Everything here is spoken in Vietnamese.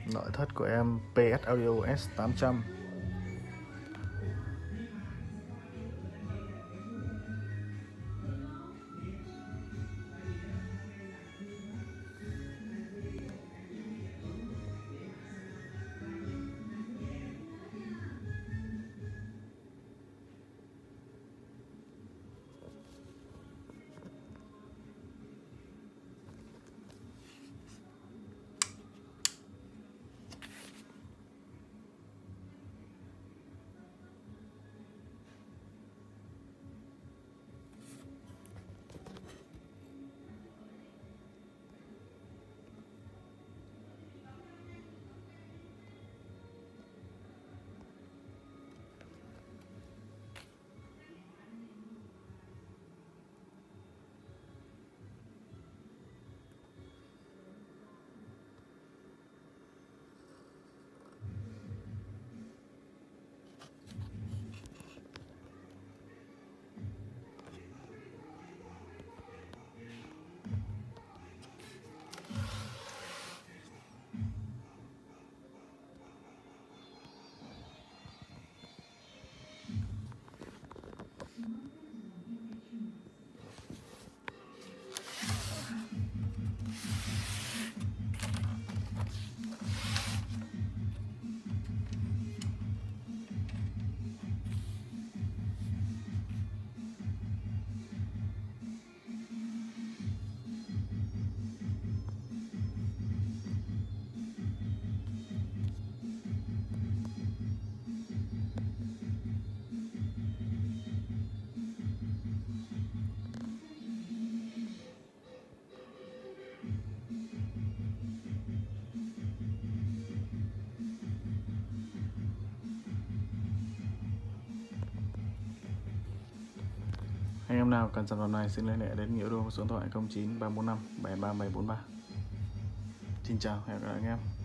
Nội thất của em PS Audio S800. Anh em nào cần sản phẩm này xin liên hệ đến Nghĩa Đô số điện thoại 09 345 73743. Xin chào, hẹn gặp lại anh em.